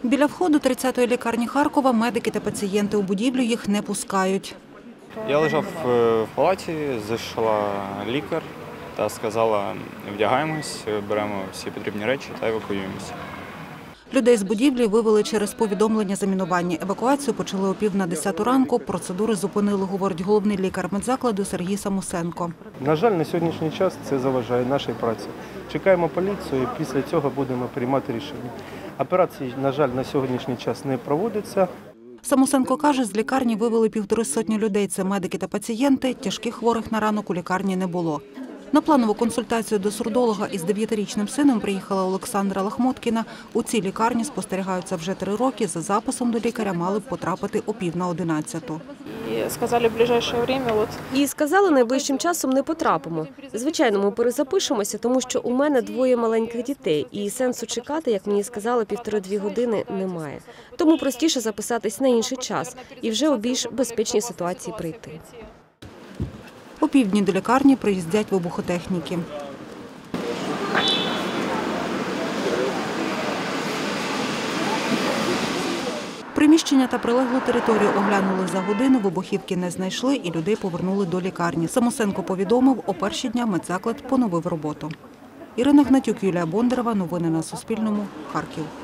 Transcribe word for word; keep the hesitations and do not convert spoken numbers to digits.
Біля входу тридцятої лікарні Харкова медики та пацієнти у будівлю їх не пускають. Я лежав в палаті, зайшла лікар та сказала, вдягаємось, беремо всі потрібні речі та евакуюємося. Людей з будівлі вивели через повідомлення замінування. Евакуацію почали о пів на десяту ранку. Процедури зупинили, говорить головний лікар медзакладу Сергій Самусенко. На жаль, на сьогоднішній час це заважає нашій праці. Чекаємо поліцію і після цього будемо приймати рішення. Операції, на жаль, на сьогоднішній час не проводяться. Самусенко каже, з лікарні вивели півтори сотні людей. Це медики та пацієнти. Тяжких хворих на ранок у лікарні не було. На планову консультацію до сурдолога із дев'ятирічним сином приїхала Олександра Лахмоткіна. У цій лікарні спостерігаються вже три роки. За записом до лікаря мали б потрапити о пів на одинадцяту. І сказали, в ближайше время, от... І сказали, найближчим часом не потрапимо. Звичайно, ми перезапишемося, тому що у мене двоє маленьких дітей. І сенсу чекати, як мені сказали, півтори-дві години немає. Тому простіше записатись на інший час і вже у більш безпечній ситуації прийти. О півдні до лікарні приїздять вибухотехніки. Приміщення та прилеглу територію оглянули за годину, вибухівки не знайшли і людей повернули до лікарні. Самусенко повідомив, о перші дня медзаклад поновив роботу. Ірина Гнатюк, Юлія Бондарева. Новини на Суспільному. Харків.